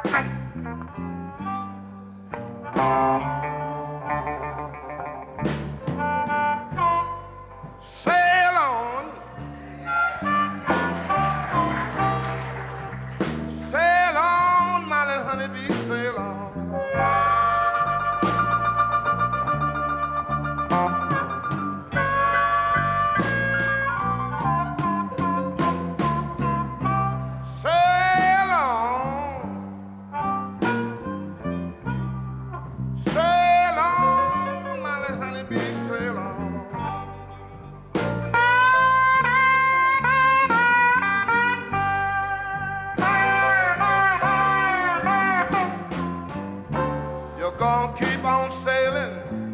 Sail on, sail on, my little honeybee, sail on. Sail on, sail on, my little honeybee, sail on. You're gonna keep on sailing